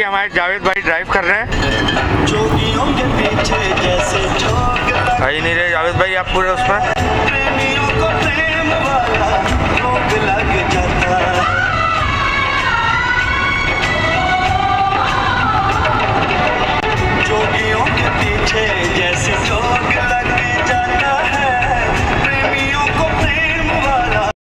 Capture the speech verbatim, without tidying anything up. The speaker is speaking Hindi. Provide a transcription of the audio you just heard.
हमारे जावेद भाई ड्राइव कर रहे हैं। भाई नहीं रहे जावेद भाई, आप पूरे उस पर